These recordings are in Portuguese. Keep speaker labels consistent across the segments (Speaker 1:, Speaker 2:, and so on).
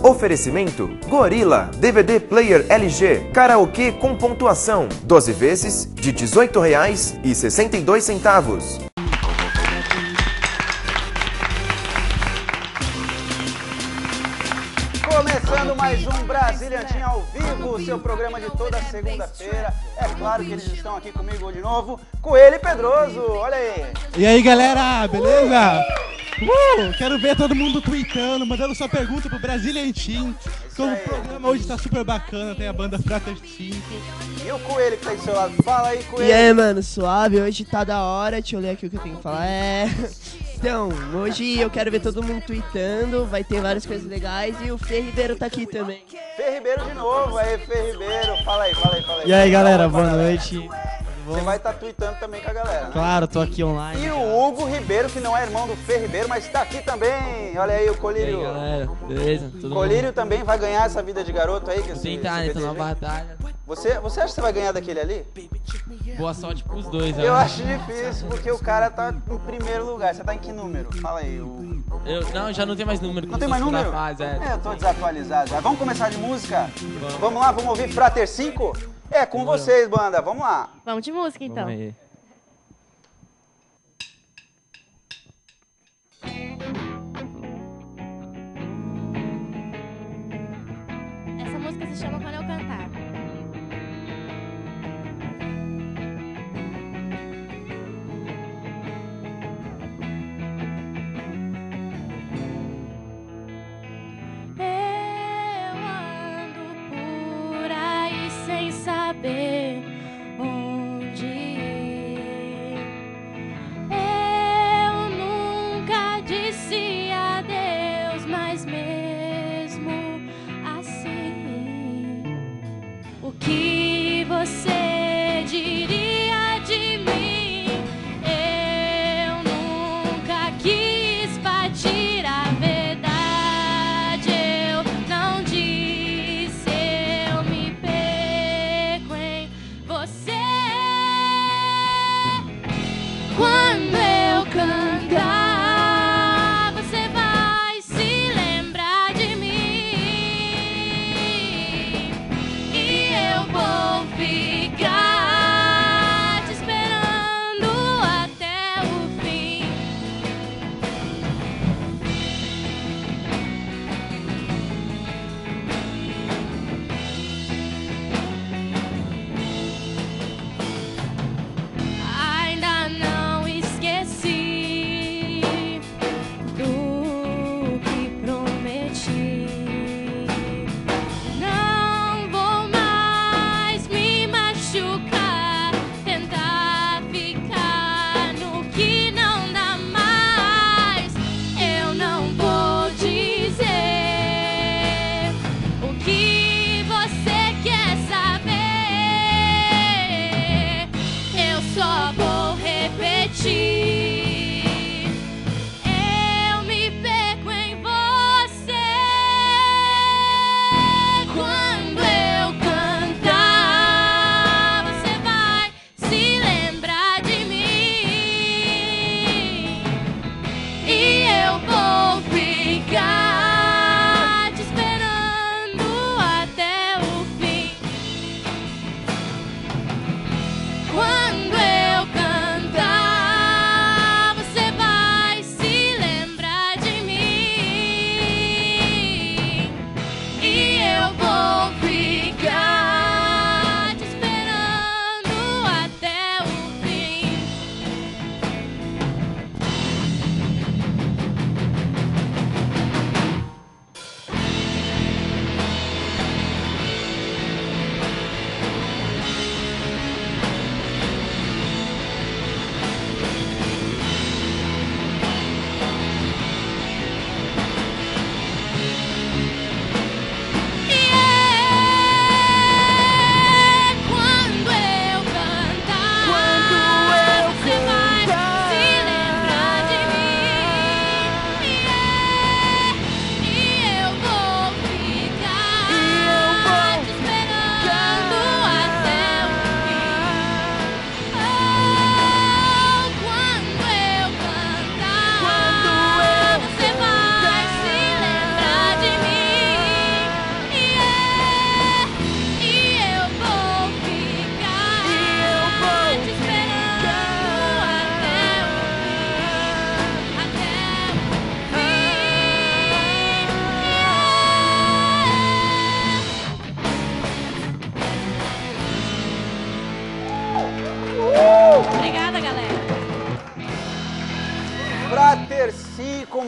Speaker 1: Oferecimento Gorilla, DVD Player LG, karaokê com pontuação, 12 vezes de R$ 18,62.
Speaker 2: Começando mais um Brasiliantinho ao vivo, seu programa de toda segunda-feira. É claro que eles estão aqui comigo de novo, Coelho e Pedroso, olha aí.
Speaker 3: E aí, galera, beleza? Quero ver todo mundo tweetando, mandando sua pergunta pro Brasiliantinho. Como o programa hoje tá super bacana, tem a banda Frater 5.
Speaker 2: E o Coelho que tá aí do seu lado, fala aí, Coelho.
Speaker 4: E aí, mano, suave, hoje tá da hora, deixa eu ler aqui o que eu tenho que falar. Então, hoje eu quero ver todo mundo tweetando, vai ter várias coisas legais e o Fê Ribeiro tá aqui também.
Speaker 2: Fê Ribeiro de novo, aí Fê Ribeiro, fala aí.
Speaker 3: E aí, galera, boa noite.
Speaker 2: Você vai estar tweetando também com a galera, né?
Speaker 3: Claro, tô aqui online.
Speaker 2: E o Hugo Ribeiro, que não é irmão do Fê Ribeiro, mas tá aqui também. Olha aí o Colírio.
Speaker 5: E aí, galera, beleza? Tudo
Speaker 2: Colírio
Speaker 5: bom?
Speaker 2: também vai ganhar essa vida de garoto aí? Que
Speaker 5: Tentar, né? Tô na batalha.
Speaker 2: Você acha que você vai ganhar daquele ali?
Speaker 5: Boa sorte pros dois,
Speaker 2: Eu acho difícil, porque o cara tá em primeiro lugar. Você tá em que número? Fala aí.
Speaker 5: Não, já não tem mais número.
Speaker 2: Não tem mais número? Eu tô desatualizado já. Vamos começar de música? Vamos lá, vamos ouvir Frater 5? É com vocês, banda. Vamos lá.
Speaker 6: Vamos de música, então.
Speaker 5: Vamos aí.
Speaker 6: Essa música se chama Quando Eu Cantar. Eu ando por aí sem saber onde ir. Eu nunca disse adeus, mas mesmo assim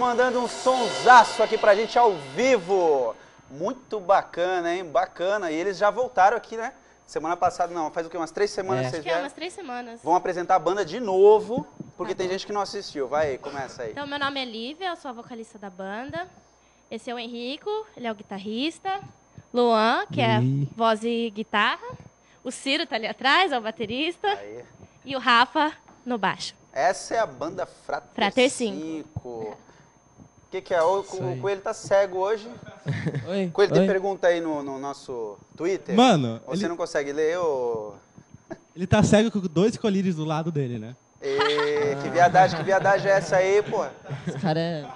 Speaker 2: mandando um sonsaço aqui pra gente ao vivo. Muito bacana, hein? Bacana. E eles já voltaram aqui, né? Semana passada, não, faz o quê? Umas 3 semanas vocês
Speaker 6: Acho que
Speaker 2: vieram?
Speaker 6: umas 3 semanas.
Speaker 2: Vão apresentar a banda de novo, porque tem gente que não assistiu. Vai aí, começa aí.
Speaker 6: Então, meu nome é Lívia, eu sou a vocalista da banda. Esse é o Henrico, ele é o guitarrista. Luan, que é voz e guitarra. O Ciro tá ali atrás, é o baterista.
Speaker 2: Aí.
Speaker 6: E o Rafa no baixo.
Speaker 2: Essa é a banda Frater
Speaker 6: Frater
Speaker 2: 5. O que é? O Coelho tá cego hoje.
Speaker 5: Oi.
Speaker 2: Coelho, tem
Speaker 5: Oi.
Speaker 2: pergunta aí no nosso Twitter?
Speaker 3: Mano,
Speaker 2: Ou você não consegue ler, ou...
Speaker 3: ele tá cego com 2 colírios do lado dele, né?
Speaker 2: Que viadagem é essa aí, pô?
Speaker 4: Esse cara é...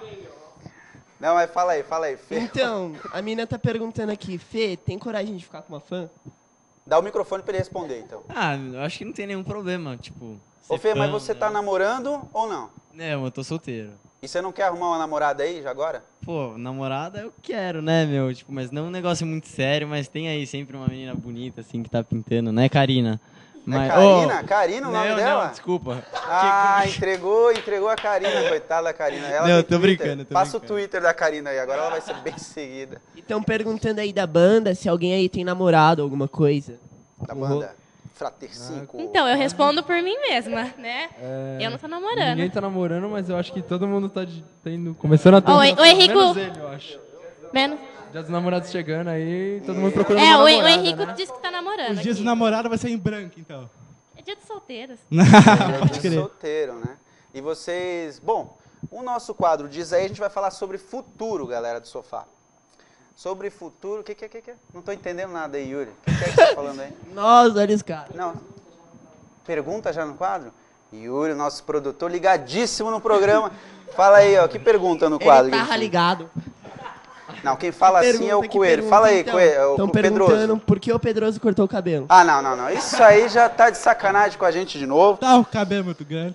Speaker 2: Não, mas fala aí, Fê.
Speaker 4: Então, a mina tá perguntando aqui, Fê, tem coragem de ficar com uma fã?
Speaker 2: Dá o microfone pra ele responder, então.
Speaker 7: Ah, eu acho que não tem nenhum problema, tipo...
Speaker 2: Ô, Fê, mas
Speaker 7: fã,
Speaker 2: você
Speaker 7: né?
Speaker 2: tá namorando ou não?
Speaker 7: Não, eu tô solteiro.
Speaker 2: E você não quer arrumar uma namorada aí, já agora?
Speaker 7: Pô, namorada eu quero, né, meu? Tipo, mas não um negócio muito sério, mas tem aí sempre uma menina bonita, assim, que tá pintando, né, Karina? Mas,
Speaker 2: Karina? Karina o nome
Speaker 7: não,
Speaker 2: dela?
Speaker 7: Não, desculpa.
Speaker 2: Ah, entregou a Karina, coitada da Karina. Ela
Speaker 7: Não,
Speaker 2: tem
Speaker 7: tô
Speaker 2: Twitter.
Speaker 7: brincando, tô
Speaker 2: Passa
Speaker 7: brincando.
Speaker 2: o Twitter da Karina aí, agora ela vai ser bem seguida.
Speaker 4: Estão perguntando aí da banda se alguém aí tem namorado, alguma coisa.
Speaker 2: Da banda Frater 5.
Speaker 6: Então, eu respondo por mim mesma, né? Eu não tô namorando.
Speaker 8: Ninguém tá namorando, mas eu acho que todo mundo tá tendo, começando a ter
Speaker 6: Ó,
Speaker 8: um
Speaker 6: o
Speaker 8: relacionamento,
Speaker 6: Henrico-
Speaker 8: menos ele, eu acho.
Speaker 6: Menos.
Speaker 8: Já dos namorados chegando aí, todo mundo procurando
Speaker 6: É,
Speaker 8: uma
Speaker 6: o
Speaker 8: namorada,
Speaker 6: Henrico
Speaker 8: né?
Speaker 6: disse que tá namorando.
Speaker 3: Os dias
Speaker 6: aqui.
Speaker 3: do namorado vai ser em branco, então.
Speaker 6: É dia de solteiros.
Speaker 3: Pode
Speaker 2: De
Speaker 3: crer.
Speaker 2: solteiro, né? E vocês... Bom, o nosso quadro Diz Aí, a gente vai falar sobre futuro, galera do sofá. Sobre futuro... O que é? Não tô entendendo nada aí, Yuri. O que é que você tá falando aí?
Speaker 4: Nossa, olha os caras.
Speaker 2: Não. Pergunta já no quadro? Yuri, nosso produtor, ligadíssimo no programa. Fala aí, ó. Que pergunta no quadro?
Speaker 4: Ele tá ligado.
Speaker 2: Não, quem fala assim é o
Speaker 4: Pergunta, que
Speaker 2: Coelho.
Speaker 4: pergunta,
Speaker 2: Fala aí,
Speaker 4: então.
Speaker 2: Coelho.
Speaker 4: Estão
Speaker 2: O
Speaker 4: perguntando
Speaker 2: Pedroso.
Speaker 4: por que o Pedroso cortou o cabelo.
Speaker 2: Ah, não. Isso aí já tá de sacanagem com a gente de novo.
Speaker 3: Tá, o cabelo é muito grande.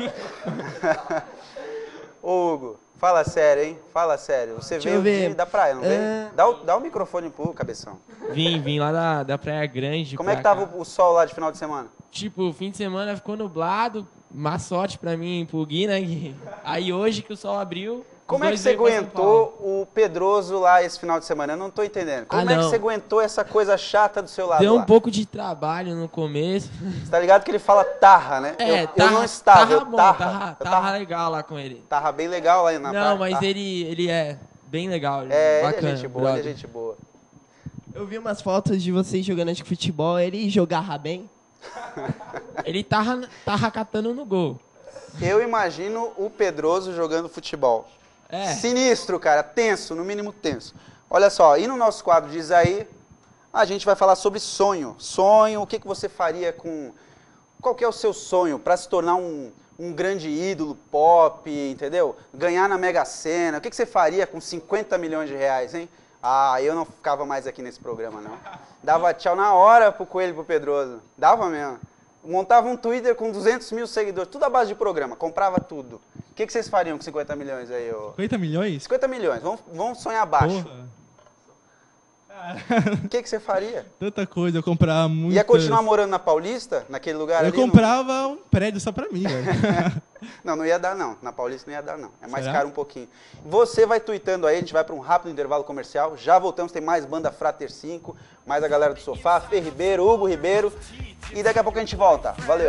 Speaker 2: Ô, Hugo, fala sério, hein? Fala sério. Você
Speaker 4: Deixa eu
Speaker 2: veio
Speaker 4: ver.
Speaker 2: da praia, não veio? Dá o microfone pro Cabeção.
Speaker 5: Vim lá da Praia Grande.
Speaker 2: Como é que
Speaker 5: pra
Speaker 2: tava
Speaker 5: cá.
Speaker 2: o sol lá de final de semana?
Speaker 5: Tipo, o fim de semana ficou nublado. Má sorte pra mim e pro Gui, né, Gui? Aí hoje que o sol abriu...
Speaker 2: Como
Speaker 5: os
Speaker 2: é que
Speaker 5: dois
Speaker 2: você
Speaker 5: veio pra São Paulo.
Speaker 2: aguentou o Pedroso lá esse final de semana? Eu não tô entendendo. Como
Speaker 5: Ah,
Speaker 2: é que
Speaker 5: não.
Speaker 2: você aguentou essa coisa chata do seu lado
Speaker 5: Deu
Speaker 2: lá?
Speaker 5: um pouco de trabalho no começo.
Speaker 2: Você tá ligado que ele fala tarra, né? Eu não estava, eu
Speaker 5: bom,
Speaker 2: tarra.
Speaker 5: tava legal lá com ele.
Speaker 2: Tarra bem legal lá na praia.
Speaker 5: Não, mas
Speaker 2: tarra.
Speaker 5: ele é bem legal.
Speaker 2: É,
Speaker 5: bacana,
Speaker 2: ele é gente boa,
Speaker 5: brother.
Speaker 2: ele é gente boa.
Speaker 4: Eu vi umas fotos de vocês jogando acho que futebol, ele jogava bem.
Speaker 5: Ele tava catando no gol.
Speaker 2: Eu imagino o Pedroso jogando futebol.
Speaker 5: É.
Speaker 2: Sinistro, cara. Tenso, no mínimo tenso. Olha só, e no nosso quadro Diz Aí, a gente vai falar sobre sonho. Sonho, o que você faria com... Qual que é o seu sonho para se tornar um grande ídolo pop, entendeu? Ganhar na Mega Sena. O que você faria com 50 milhões de reais, hein? Ah, eu não ficava mais aqui nesse programa, não. Dava tchau na hora pro Coelho e pro Pedroso. Dava mesmo. Montava um Twitter com 200 mil seguidores, tudo à base de programa, comprava tudo. O que vocês fariam com 50 milhões aí?
Speaker 3: 50 milhões?
Speaker 2: 50 milhões, vamos sonhar baixo.
Speaker 3: Porra.
Speaker 2: O que você faria?
Speaker 3: Tanta coisa, eu comprava muito.
Speaker 2: Ia continuar morando na Paulista, naquele lugar
Speaker 3: Eu
Speaker 2: ali?
Speaker 3: comprava um prédio só pra mim, velho.
Speaker 2: Não ia dar não. Na Paulista não ia dar não. É mais
Speaker 3: Será?
Speaker 2: caro um pouquinho. Você vai tweetando aí, a gente vai para um rápido intervalo comercial. Já voltamos, tem mais banda Frater 5, mais a galera do sofá, Fê Ribeiro, Hugo Ribeiro. E daqui a pouco a gente volta. Valeu!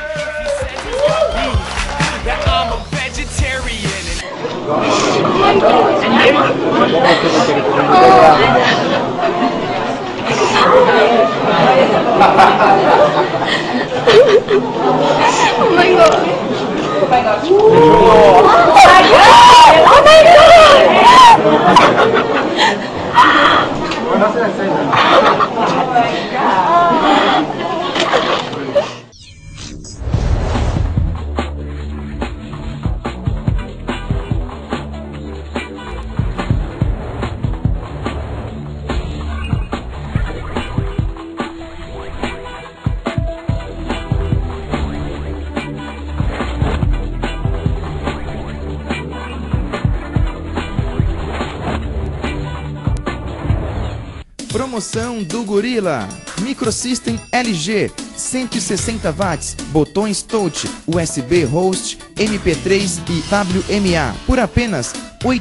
Speaker 1: Promoção do Gorila. Microsystem LG, 160 watts, botões touch, USB host, MP3 e WMA, por apenas R$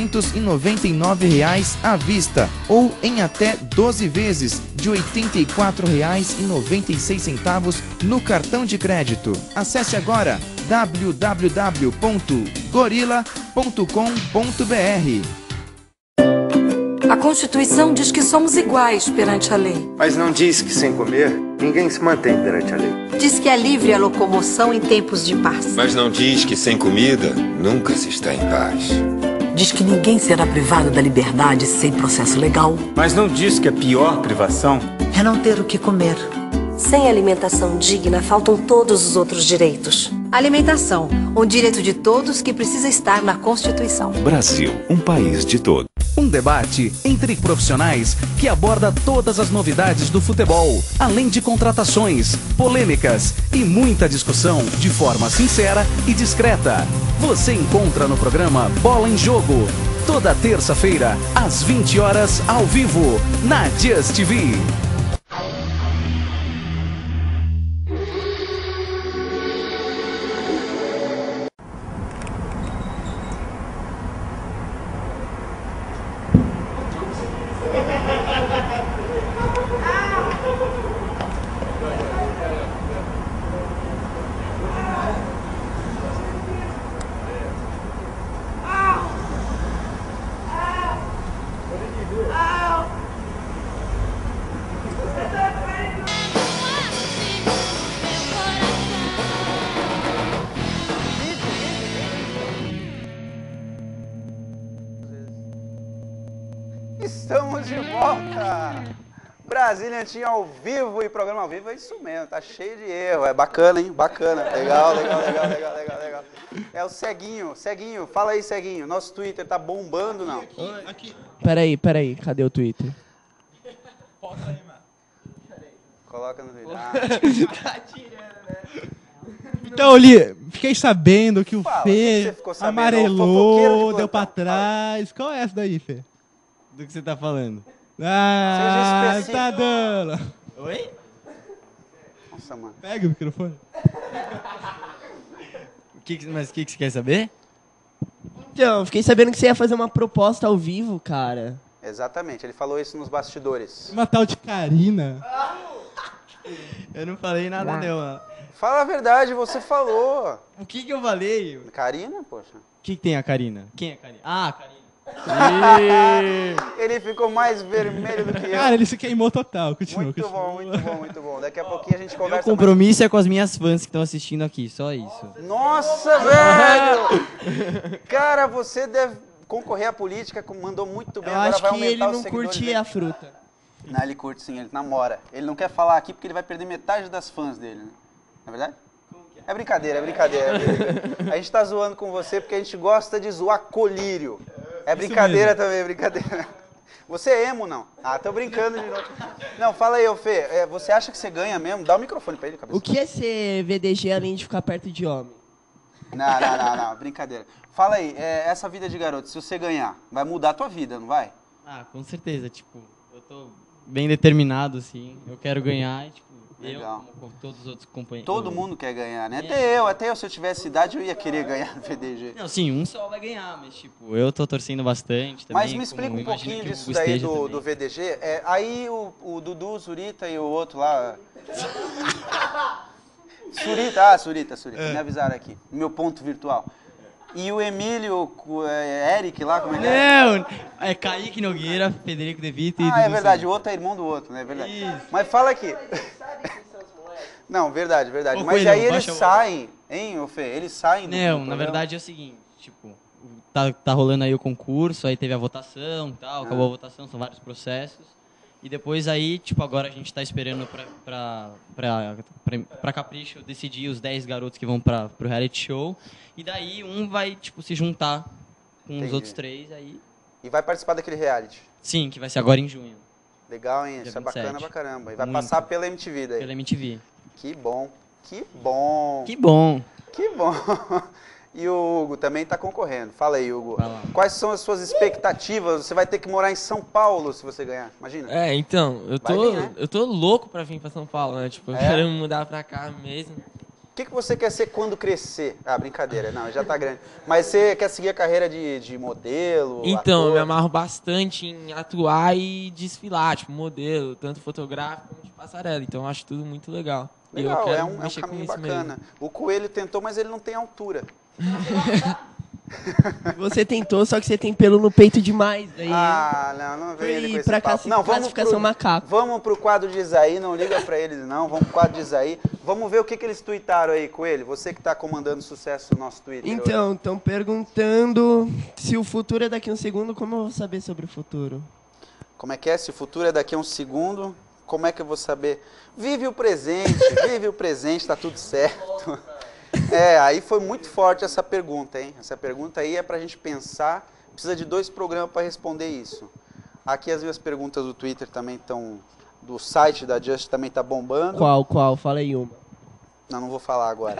Speaker 1: 899 à vista ou em até 12 vezes de R$ 84,96 no cartão de crédito. Acesse agora www.gorilla.com.br.
Speaker 9: A Constituição diz que somos iguais perante a lei.
Speaker 10: Mas não diz que sem comer, ninguém se mantém perante a lei.
Speaker 9: Diz que é livre a locomoção em tempos de paz.
Speaker 11: Mas não diz que sem comida nunca se está em paz.
Speaker 9: Diz que ninguém será privado da liberdade sem processo legal.
Speaker 10: Mas não diz que a pior privação
Speaker 9: É não ter o que comer.
Speaker 12: Sem alimentação digna, faltam todos os outros direitos.
Speaker 9: Alimentação, um direito de todos que precisa estar na Constituição.
Speaker 13: Brasil, um país de todos.
Speaker 14: Um debate entre profissionais que aborda todas as novidades do futebol, além de contratações, polêmicas e muita discussão de forma sincera e discreta. Você encontra no programa Bola em Jogo, toda terça-feira, às 20 horas, ao vivo, na Just TV.
Speaker 2: Estamos de volta! Brasília tinha ao vivo e programa ao vivo é isso mesmo, tá cheio de erro, é bacana, hein? Bacana, legal. É o Ceguinho, fala aí, Ceguinho, nosso Twitter tá bombando, não?
Speaker 4: Aqui. Peraí, cadê o Twitter?
Speaker 2: Coloca no Twitter.
Speaker 4: Tá tirando, né?
Speaker 3: Então, Li, fiquei sabendo que o
Speaker 2: Fala,
Speaker 3: Fê
Speaker 2: que você ficou sabendo?
Speaker 3: amarelou, deu pra trás. Qual é essa daí, Fê?
Speaker 7: Do que você tá falando?
Speaker 3: Ah,
Speaker 2: Seja
Speaker 3: tá
Speaker 2: específico.
Speaker 3: dando.
Speaker 7: Oi?
Speaker 2: Nossa, mano.
Speaker 3: Pega o microfone.
Speaker 7: Mas o que você quer saber?
Speaker 4: Então, fiquei sabendo que você ia fazer uma proposta ao vivo, cara.
Speaker 2: Exatamente, ele falou isso nos bastidores.
Speaker 3: Uma tal de Karina.
Speaker 7: Eu não falei nada, não.
Speaker 2: Fala a verdade, você falou.
Speaker 7: O que eu falei?
Speaker 2: Karina, poxa.
Speaker 7: O que tem a Karina? Quem é a Karina? Ah, a Karina.
Speaker 2: Ele ficou mais vermelho do que eu.
Speaker 3: Cara, ele se queimou total. Continua.
Speaker 2: Muito bom. Daqui a pouquinho a gente conversa.
Speaker 7: Meu compromisso é com as minhas fãs que estão assistindo aqui, só isso.
Speaker 2: Nossa, velho! Cara, você deve concorrer à política, mandou muito bem.
Speaker 4: Eu
Speaker 2: Agora
Speaker 4: acho
Speaker 2: vai
Speaker 4: que
Speaker 2: aumentar
Speaker 4: ele
Speaker 2: os
Speaker 4: não
Speaker 2: seguidores
Speaker 4: curte
Speaker 2: dele.
Speaker 4: a fruta.
Speaker 2: Não, ele curte sim, ele namora. Ele não quer falar aqui porque ele vai perder metade das fãs dele, né? Não é verdade? É brincadeira. A gente tá zoando com você porque a gente gosta de zoar colírio. É brincadeira também, é brincadeira. Você é emo, não? Ah, tô brincando de novo. Não, fala aí, ô Fê, você acha que você ganha mesmo? Dá o microfone pra ele, cabeça.
Speaker 4: O que é ser VDG além de ficar perto de homem?
Speaker 2: Não, brincadeira. Fala aí, essa vida de garoto, se você ganhar, vai mudar a tua vida, não vai?
Speaker 7: Ah, com certeza, tipo, eu tô bem determinado, assim, eu quero ganhar, e, tipo,
Speaker 2: legal.
Speaker 7: eu, como todos os outros companheiros.
Speaker 2: Todo mundo quer ganhar, né? Até eu, se eu tivesse idade, eu ia querer ganhar no VDG.
Speaker 7: Não, sim, um só vai ganhar, mas, tipo, eu tô torcendo bastante também.
Speaker 2: Mas me explica um pouquinho disso daí do VDG. Aí o Dudu, o Zurita e o outro lá... Surita, me avisaram aqui, meu ponto virtual. E o Emílio, Eric lá, como é que é?
Speaker 7: Não, é Kaique Nogueira, Federico De Vito e
Speaker 2: Dudu.
Speaker 7: É
Speaker 2: verdade, o outro é irmão do outro, né? É verdade.
Speaker 7: Isso.
Speaker 2: Mas fala aqui. Não, verdade.
Speaker 7: Ô,
Speaker 2: Mas
Speaker 7: Coelho,
Speaker 2: aí eles saem, hein, ô Fê? Eles saem do
Speaker 7: Não,
Speaker 2: programa.
Speaker 7: na verdade é o seguinte, tipo, tá rolando aí o concurso, aí teve a votação e tal, acabou a votação, são vários processos. E depois aí, tipo, agora a gente tá esperando pra Capricho decidir os 10 garotos que vão pro reality show. E daí um vai, tipo, se juntar com os outros 3 aí.
Speaker 2: E vai participar daquele reality?
Speaker 7: Sim, que vai ser agora em junho.
Speaker 2: Legal, hein? Isso é bacana pra caramba. E vai passar pela MTV daí.
Speaker 7: Pela MTV.
Speaker 2: Que bom. E o Hugo também tá concorrendo. Fala aí, Hugo. Quais são as suas expectativas? Você vai ter que morar em São Paulo se você ganhar, imagina.
Speaker 5: Então, eu tô louco pra vir pra São Paulo, né? Tipo, eu quero me mudar pra cá mesmo.
Speaker 2: O que você quer ser quando crescer? Ah, brincadeira, não, já tá grande. Mas você quer seguir a carreira de modelo?
Speaker 5: Então,
Speaker 2: ator?
Speaker 5: eu me amarro bastante em atuar e desfilar, tipo, modelo, tanto fotográfico como de passarela. Então, eu acho tudo muito legal.
Speaker 2: Legal,
Speaker 5: eu quero
Speaker 2: é um
Speaker 5: mexer com
Speaker 2: caminho
Speaker 5: isso
Speaker 2: bacana.
Speaker 5: mesmo.
Speaker 2: O Coelho tentou, mas ele não tem altura.
Speaker 4: Você tentou, só que você tem pelo no peito demais. Daí
Speaker 2: não vem ele com esse
Speaker 4: pra
Speaker 2: papo. Não,
Speaker 4: classificação macaco.
Speaker 2: Vamos pro quadro de Isaí, não liga pra eles não, vamos pro quadro de Isaí. Vamos ver o que eles tuitaram aí, Coelho, você que tá comandando sucesso no nosso Twitter.
Speaker 4: Então, estão perguntando se o futuro é daqui a um segundo, como eu vou saber sobre o futuro?
Speaker 2: Como é que é? Se o futuro é daqui a um segundo, como é que eu vou saber? Vive o presente, tá tudo certo. Aí foi muito forte essa pergunta, hein? Essa pergunta aí é pra gente pensar, precisa de 2 programas para responder isso. Aqui as minhas perguntas do Twitter também estão, do site da Just também tá bombando.
Speaker 4: Qual? Fala aí uma.
Speaker 2: Não vou falar agora.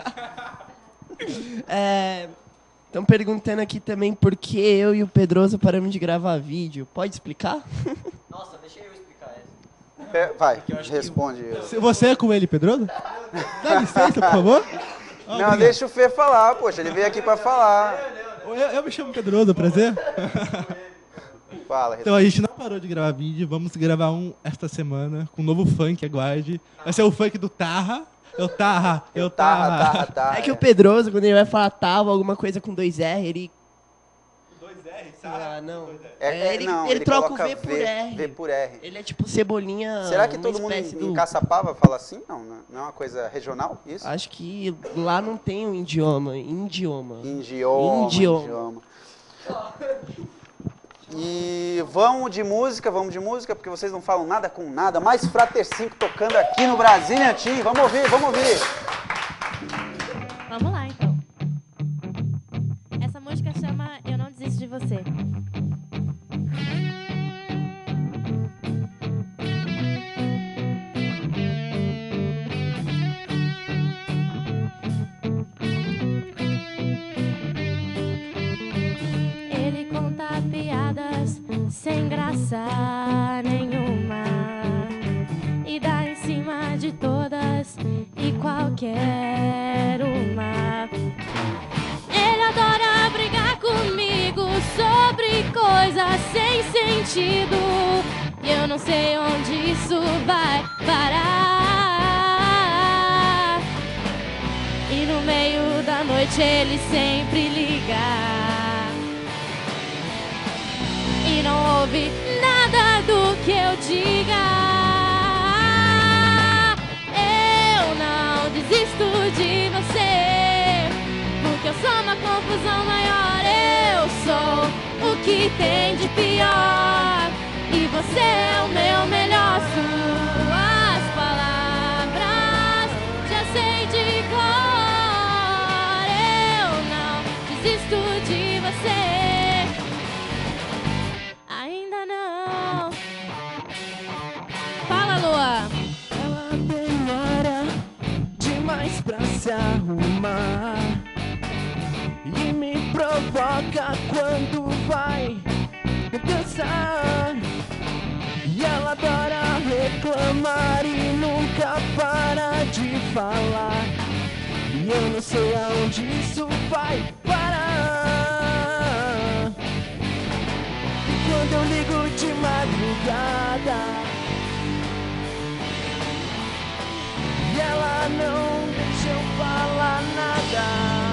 Speaker 4: Estão perguntando aqui também por que eu e o Pedroso paramos de gravar vídeo. Pode explicar?
Speaker 7: Nossa, deixa eu explicar essa.
Speaker 2: Vai, responde.
Speaker 3: Você é com ele, Pedroso? Dá licença, por favor.
Speaker 2: Não, deixa o Fê falar, poxa, ele veio aqui pra falar.
Speaker 3: Eu me chamo Pedroso, prazer.
Speaker 2: Fala.
Speaker 3: Então a gente não parou de gravar vídeo, vamos gravar um esta semana com um novo funk, aguarde. Vai ser o funk do Tarra. Tarra.
Speaker 4: É que o Pedroso, quando ele vai falar tava, alguma coisa com 2R, ele...
Speaker 3: 2R,
Speaker 4: Ah, não.
Speaker 2: Ele
Speaker 4: troca o
Speaker 2: coloca
Speaker 4: V por R.
Speaker 2: V por R.
Speaker 4: Ele é tipo Cebolinha.
Speaker 2: Será que todo mundo em Caçapava fala assim? Não é uma coisa regional isso?
Speaker 4: Acho que lá não tem um idioma. Indioma.
Speaker 2: E vamos de música, porque vocês não falam nada com nada. Mais Frater 5 tocando aqui no Brasília Team. Vamos ouvir.
Speaker 6: Vamos lá, então. Essa música chama Eu Não Desisto de Você. Ele conta piadas sem graça nenhuma e dá em cima de todas e qualquer uma. Ele adora brigar comigo sobre coisas sem sentido e eu não sei onde isso vai parar. E no meio da noite ele sempre liga e não ouve nada do que eu diga. Eu não desisto de você, porque eu sou uma confusão maior. Eu sou o que tem de pior e você é o meu melhor. Suas palavras já sei de cor. Eu não desisto de você. Ainda não. Fala, Lua.
Speaker 15: Ela demora demais pra se arrumar e me provoca quando vai dançar. E ela adora reclamar e nunca para de falar. E eu não sei aonde isso vai parar. E quando eu ligo de madrugada e ela não deixa eu falar nada.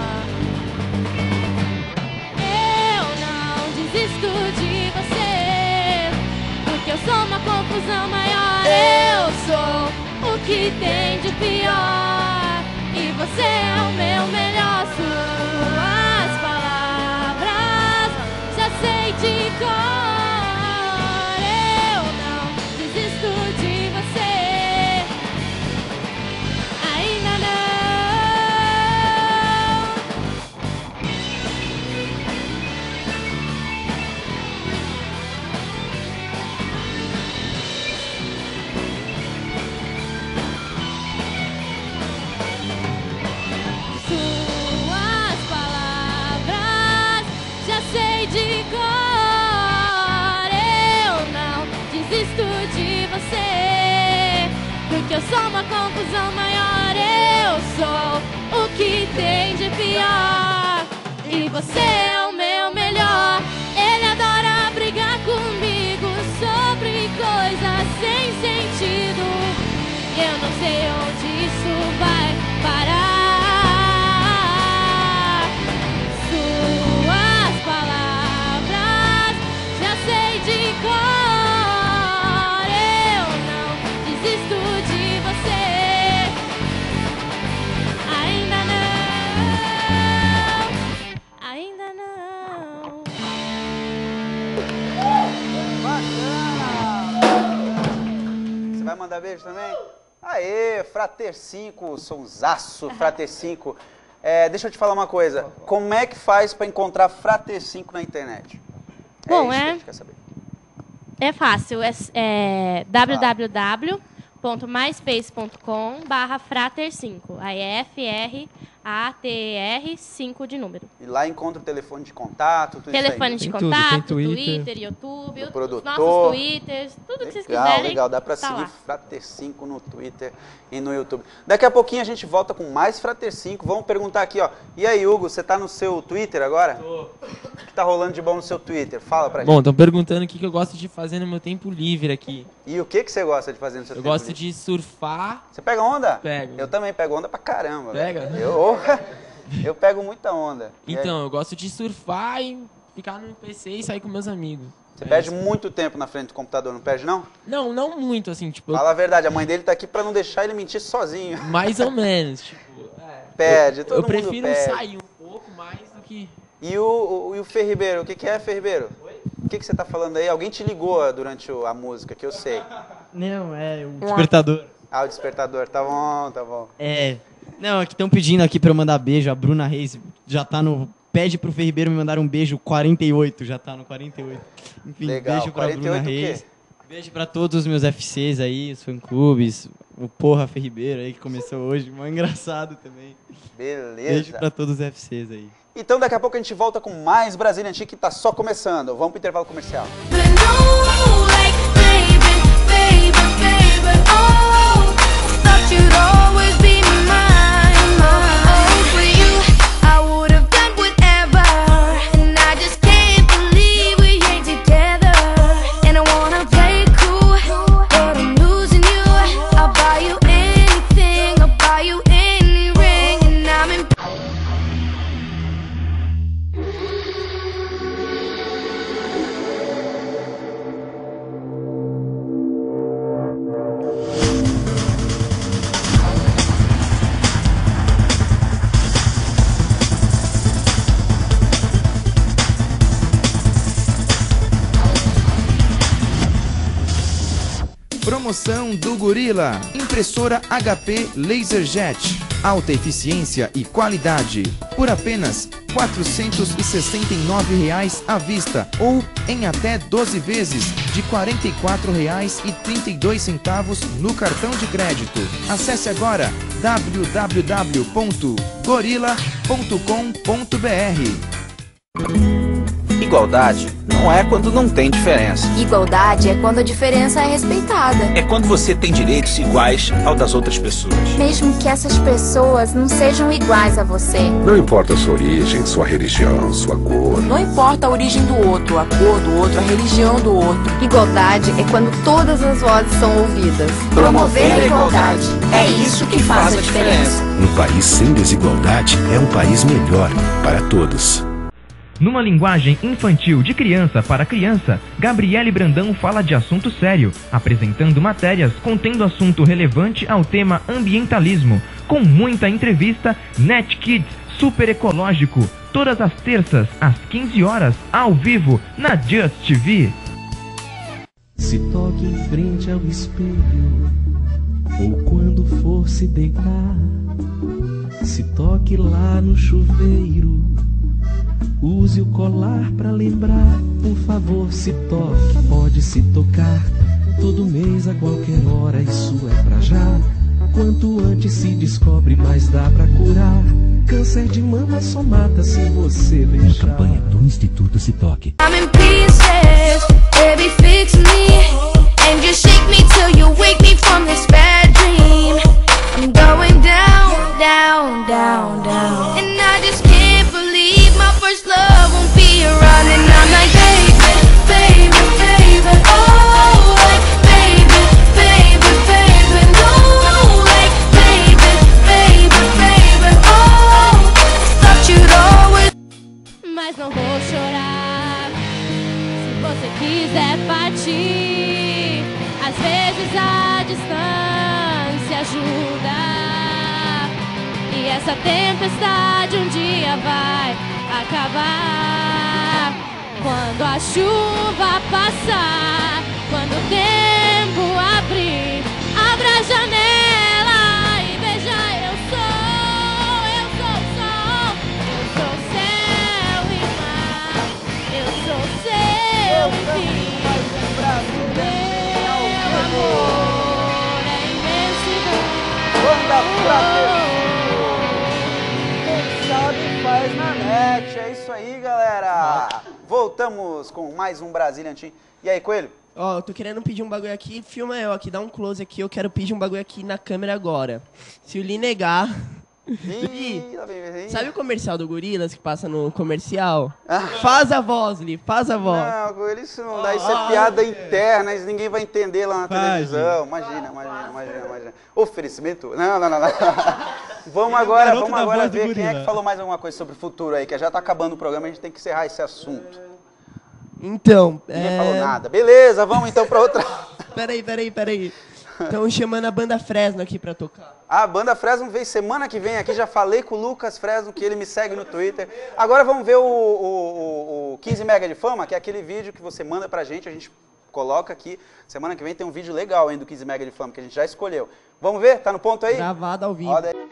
Speaker 6: Eu não desisto de você, porque eu sou uma confusão maior. Eu sou o que tem de pior e você é o meu melhor. Suas palavras já sei de cor. Eu não desisto de você. Ainda não. Suas palavras já sei de cor. Eu não desisto de você, porque eu sou uma confusão maior. Eu sou o que tem de pior. E você é o meu melhor. Ele adora brigar comigo sobre coisas sem sentido. E eu não sei onde isso vai parar. Suas palavras já sei de cor. Eu não desisto de você. Ainda não. Ainda não.
Speaker 2: Você vai mandar beijo também? Aê, Frater 5, sonsaço, Frater 5. Deixa eu te falar uma coisa. Como é que faz pra encontrar Frater 5 na internet?
Speaker 6: Bom,
Speaker 2: isso que a gente quer saber.
Speaker 6: É fácil. É www.myspace.com/frater5. Aí é FRATER 5 de número.
Speaker 2: E lá encontra o telefone de contato, tudo
Speaker 6: Telefone
Speaker 2: isso
Speaker 6: de
Speaker 2: aí.
Speaker 6: contato, Twitter, YouTube, os
Speaker 2: produtor.
Speaker 6: nossos Twitters, tudo que vocês quiserem.
Speaker 2: Legal, dá pra
Speaker 6: tá
Speaker 2: seguir
Speaker 6: lá.
Speaker 2: Frater 5 no Twitter e no YouTube. Daqui a pouquinho a gente volta com mais Frater 5. Vamos perguntar aqui, ó. E aí, Hugo, você tá no seu Twitter agora? Tô. O que tá rolando de bom no seu Twitter? Fala pra gente.
Speaker 5: Bom, estão perguntando o que eu gosto de fazer no meu tempo livre aqui.
Speaker 2: E o que você gosta de fazer no seu tempo livre?
Speaker 5: Eu gosto de surfar.
Speaker 2: Você pega onda?
Speaker 5: Pego.
Speaker 2: Eu também pego onda pra caramba.
Speaker 5: Pega?
Speaker 2: Eu pego muita onda.
Speaker 5: Então, eu gosto de surfar e ficar no PC e sair com meus amigos.
Speaker 2: Você perde muito tempo na frente do computador, não perde não?
Speaker 5: Não, não muito, assim, tipo...
Speaker 2: Fala a verdade, a mãe dele tá aqui pra não deixar ele mentir sozinho.
Speaker 5: Mais ou menos, tipo...
Speaker 2: Perde, todo mundo perde.
Speaker 5: Eu prefiro sair um pouco mais do que...
Speaker 2: E o Fê Ribeiro, o que é, Fê Ribeiro? Oi? O que você tá falando aí? Alguém te ligou durante a música, que eu sei.
Speaker 7: Não, é o despertador.
Speaker 2: Ah, o despertador, tá bom, tá bom.
Speaker 7: Não, é que estão pedindo aqui pra eu mandar beijo. A Bruna Reis já tá no... Pede pro Fê Ribeiro me mandar um beijo 48, já tá no 48. Enfim,
Speaker 2: legal.
Speaker 7: Beijo pra
Speaker 2: 48
Speaker 7: Bruna Reis. Beijo pra todos os meus FCs aí, os fã-clubes. O Porra Fê Ribeiro aí, que começou hoje. Mó engraçado também.
Speaker 2: Beleza.
Speaker 7: Beijo pra todos os FCs aí.
Speaker 2: Então daqui a pouco a gente volta com mais Brasília Chic, que tá só começando. Vamos pro intervalo comercial.
Speaker 1: Promoção do Gorila. Impressora HP LaserJet. Alta eficiência e qualidade. Por apenas R$ 469 à vista ou em até 12 vezes de R$ 44,32 no cartão de crédito. Acesse agora www.gorila.com.br.
Speaker 16: Igualdade não é quando não tem diferença.
Speaker 17: Igualdade é quando a diferença é respeitada.
Speaker 16: É quando você tem direitos iguais ao das outras pessoas.
Speaker 17: Mesmo que essas pessoas não sejam iguais a você.
Speaker 18: Não importa a sua origem, sua religião, sua cor.
Speaker 17: Não importa a origem do outro, a cor do outro, a religião do outro. Igualdade é quando todas as vozes são ouvidas.
Speaker 16: Promover a igualdade. É isso que faz a diferença.
Speaker 13: Um país sem desigualdade é um país melhor para todos.
Speaker 19: Numa linguagem infantil de criança para criança, Gabriele Brandão fala de assunto sério, apresentando matérias contendo assunto relevante ao tema ambientalismo, com muita entrevista. Net Kids Super Ecológico, todas as terças às 15 horas, ao vivo na Just TV.
Speaker 15: Se toque em frente ao espelho, ou quando for se deitar, se toque lá no chuveiro. Use o colar pra lembrar, por favor, se toque, pode se tocar. Todo mês, a qualquer hora, isso é pra já. Quanto antes se descobre, mais dá pra curar. Câncer de mama só mata se você deixar.
Speaker 13: Campanha do Instituto Se Toque.
Speaker 6: I'm in pieces, baby fix me, and just shake me till you wake me from this bad dream. I'm going down, down. distância ajuda. E essa tempestade um dia vai acabar. Quando a chuva passar, quando o tempo abrir, abra a janela e veja, eu sou o sol, eu sou céu e mar, eu sou seu enfim. Meu amor é imensidão.
Speaker 2: Quem sabe faz na net. É isso aí, galera. Voltamos com mais um Brasília Team. E aí, Coelho?
Speaker 4: Ó, eu tô querendo pedir um bagulho aqui, filma eu aqui, dá um close aqui, eu quero pedir um bagulho aqui na câmera agora. Se o Li negar... Li, sabe o comercial do Gorilas que passa no comercial? Faz a voz, Li, faz a voz.
Speaker 2: Não, Coelho, isso não dá, isso é piada interna, isso ninguém vai entender lá na televisão. Imagina. Oferecimento? Não. Vamos agora ver quem é que falou mais alguma coisa sobre o futuro aí, que já tá acabando o programa, a gente tem que encerrar esse assunto.
Speaker 4: Então,
Speaker 2: Ninguém falou nada. Beleza, vamos então pra outra.
Speaker 4: Peraí. Estão chamando a banda Fresno aqui pra tocar.
Speaker 2: A banda Fresno veio semana que vem aqui, já falei com o Lucas Fresno, que ele me segue no Twitter. Agora vamos ver o 15 Mega de Fama, que é aquele vídeo que você manda pra gente, a gente coloca aqui. Semana que vem tem um vídeo legal, hein, do 15 Mega de Fama, que a gente já escolheu. Vamos ver? Tá no ponto aí?
Speaker 4: Gravado ao vivo.
Speaker 2: Roda aí.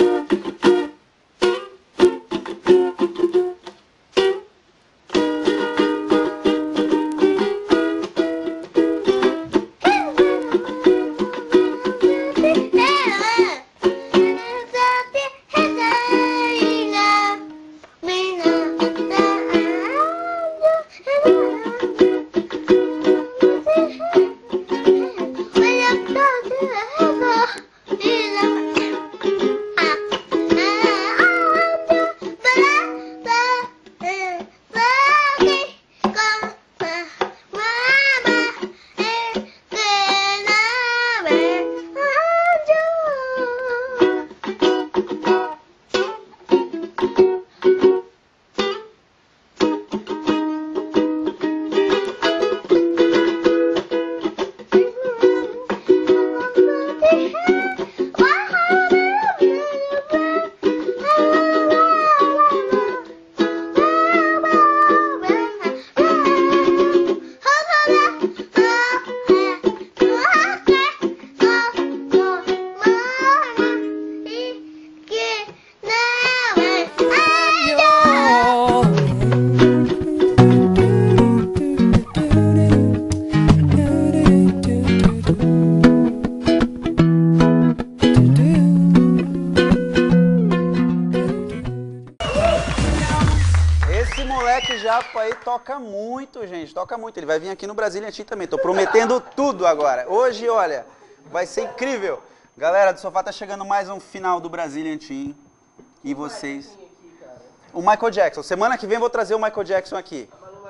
Speaker 2: Aí toca muito, gente, toca muito. Ele vai vir aqui no Brasília Team também. Tô prometendo tudo agora. Hoje, olha, vai ser incrível. Galera do Sofá, tá chegando mais um final do Brasília Team. E vocês... O Michael Jackson. Semana que vem eu vou trazer o Michael Jackson aqui.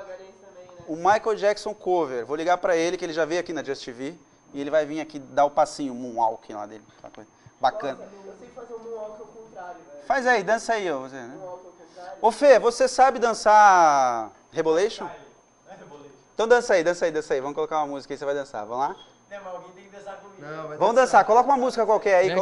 Speaker 2: O Michael Jackson cover. Vou ligar pra ele, que ele já veio aqui na Just TV. E ele vai vir aqui dar o passinho, o moonwalk lá dele. Bacana.
Speaker 4: Eu sei fazer o moonwalk ao contrário, velho.
Speaker 2: Faz aí, dança aí, ó. Você, né? Ô Fê, você sabe dançar Rebolation? Então dança aí. Vamos colocar uma música aí, você vai dançar. Vamos lá?
Speaker 7: Não, mas alguém tem que dançar comigo.
Speaker 2: Vamos dançar, coloca uma música qualquer aí,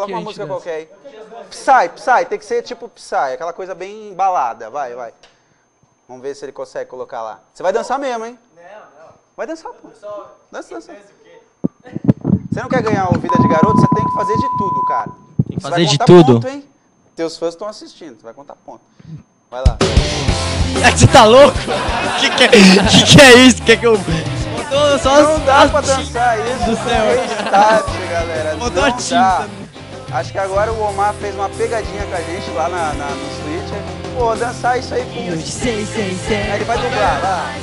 Speaker 2: Psy, tem que ser tipo Psy, aquela coisa bem balada, vai. Vamos ver se ele consegue colocar lá. Você vai dançar mesmo, hein?
Speaker 7: Não.
Speaker 2: Vai dançar, pô. Dança. Você não quer ganhar o Vida de Garoto, você tem que fazer de tudo, cara.
Speaker 7: Tem que fazer de tudo?
Speaker 2: Ponto, hein? Teus fãs estão assistindo, você vai contar ponto. Vai lá.
Speaker 7: Você tá louco? Que é isso? Que eu...
Speaker 2: Não dá pra dançar isso do céu. Restart, galera. Não dá. Acho que agora o Omar fez uma pegadinha com a gente lá no Switch. Pô, dançar isso aí com...
Speaker 4: Sei.
Speaker 2: Aí ele vai dublar, lá.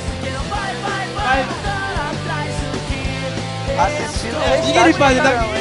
Speaker 2: Assistindo o Restart.
Speaker 7: Ele faz,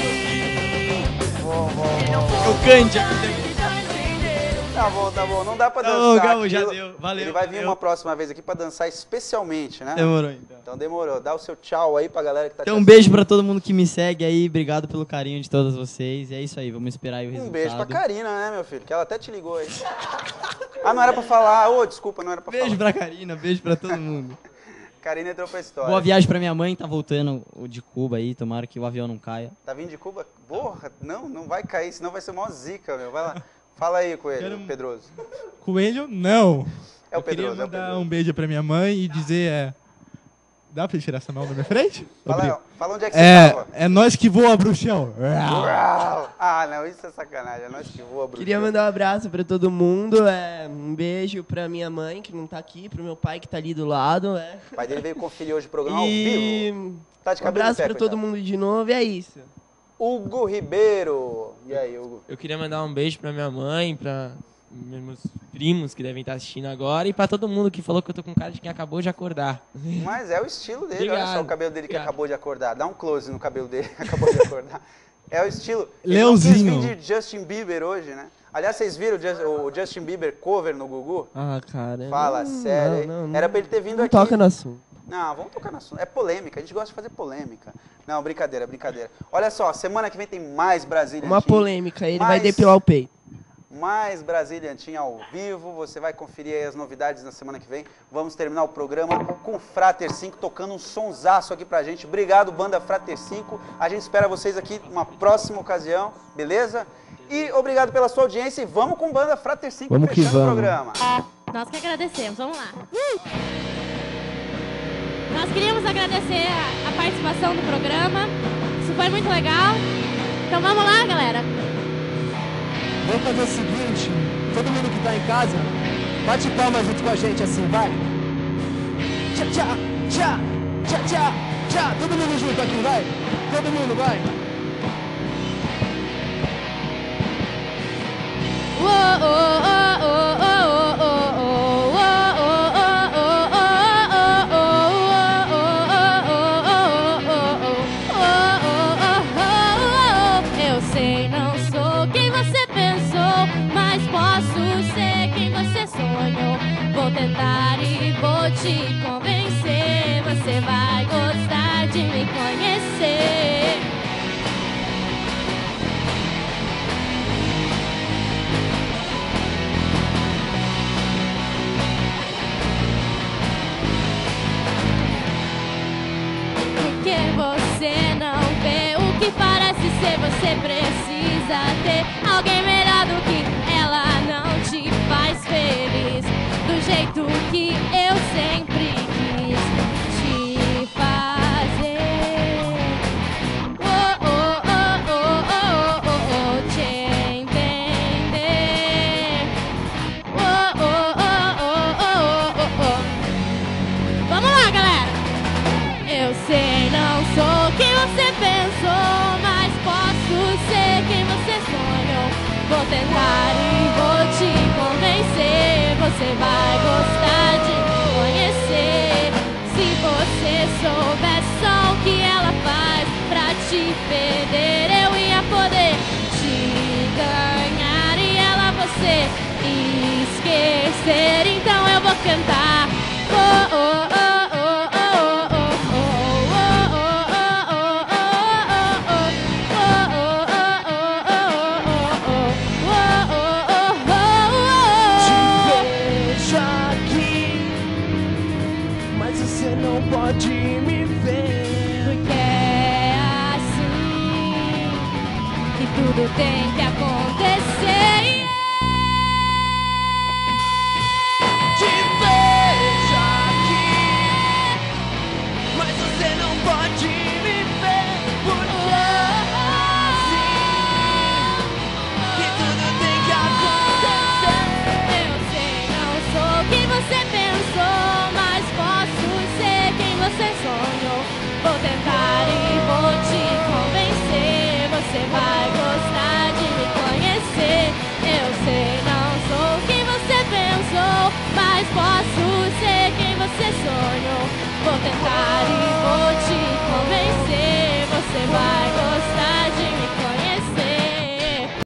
Speaker 7: Eu cante aqui.
Speaker 2: Tá bom, não dá pra dançar.
Speaker 7: Já deu, valeu.
Speaker 2: Ele vai vir uma próxima vez aqui pra dançar especialmente, né?
Speaker 7: Demorou, então.
Speaker 2: Então demorou. Dá o seu tchau aí pra galera que tá
Speaker 7: Então um beijo pra todo mundo que me segue aí, obrigado pelo carinho de todos vocês. E é isso aí, vamos esperar aí o resultado.
Speaker 2: Um beijo pra Karina, né, meu filho? Que ela até te ligou aí. Ah, não era pra falar. Desculpa, não era pra falar.
Speaker 7: Beijo pra Karina, beijo pra todo mundo.
Speaker 2: Karina entrou pra história.
Speaker 7: Boa viagem pra minha mãe, tá voltando de Cuba aí, tomara que o avião não caia.
Speaker 2: Tá vindo de Cuba? Porra, não vai cair, senão vai ser mó zica, meu. Vai lá. Fala aí, Coelho, Pedroso.
Speaker 3: Coelho, não.
Speaker 2: É o Pedroso,
Speaker 3: queria mandar um beijo pra minha mãe e dizer, dá pra tirar essa mão da minha frente?
Speaker 2: Fala onde é que você tava.
Speaker 3: É nós que voa, bruxão.
Speaker 2: Ah, não, isso é sacanagem. É nós que voa, bruxão.
Speaker 4: Queria mandar um abraço pra todo mundo. Um beijo pra minha mãe, que não tá aqui, pro meu pai, que tá ali do lado.
Speaker 2: O pai dele veio conferir hoje o programa ao vivo. Tá de cabelo
Speaker 4: abraço
Speaker 2: pé,
Speaker 4: pra todo mundo de novo, e é isso.
Speaker 2: Hugo Ribeiro. E aí, Hugo?
Speaker 5: Eu queria mandar um beijo pra minha mãe, pra meus primos que devem estar assistindo agora e pra todo mundo que falou que eu tô com cara de quem acabou de acordar.
Speaker 2: Mas é o estilo dele,
Speaker 5: Obrigado.
Speaker 2: Olha só o cabelo dele que acabou de acordar. Dá um close no cabelo dele que acabou de acordar. É o estilo.
Speaker 3: Leãozinho.
Speaker 2: Ele de Justin Bieber hoje, né? Aliás, vocês viram o Justin Bieber cover no Gugu?
Speaker 4: Ah, cara.
Speaker 2: Fala sério.
Speaker 4: Não,
Speaker 2: era pra ele ter vindo
Speaker 4: não
Speaker 2: aqui.
Speaker 4: Toca no assunto.
Speaker 2: Não, vamos tocar no assunto. É polêmica, a gente gosta de fazer polêmica. Não, brincadeira. Olha só, semana que vem tem mais Brasília
Speaker 4: Uma polêmica, ele vai depilar o peito.
Speaker 2: Mais Brasília Antim ao vivo, você vai conferir aí as novidades na semana que vem. Vamos terminar o programa com o Frater 5 tocando um sonsaço aqui pra gente. Obrigado, banda Frater 5. A gente espera vocês aqui numa próxima ocasião, beleza? E obrigado pela sua audiência e vamos com banda Frater 5
Speaker 4: vamos
Speaker 2: fechando
Speaker 4: que vamos.
Speaker 2: o programa.
Speaker 6: Nós que agradecemos, vamos lá. Nós queríamos agradecer a participação do programa. Isso foi muito legal. Então vamos lá, galera.
Speaker 20: Vamos fazer o seguinte, todo mundo que tá em casa, bate palma junto com a gente assim, vai. Tchá, tchá, tchá, tchá, tchá, tchá. Todo mundo junto aqui, vai. Todo mundo, vai.
Speaker 6: Eu sei, não sou quem você pensou, mas posso ser quem você sonhou. Vou tentar e vou te convencer. Você vai gostar de me conhecer. Porque você não vê o que parece ser, você precisa ter alguém melhor do que ela. Não te faz feliz do jeito que eu sempre quis te fazer. Oh, oh, oh, oh, oh, oh, oh, te entender. Oh, oh, oh, oh, oh, oh, oh. Vamos lá, galera. Eu sei, não sou quem você pensou, mas posso ser quem você sonhou. Vou tentar e vou te convencer. Você vai gostar de me conhecer. Se você soubesse só o que ela faz pra te perder, eu ia poder te ganhar e ela você esquecer. Então eu vou cantar. Oh, oh, oh.
Speaker 20: Pode me ver,
Speaker 6: porque é assim que tudo tem que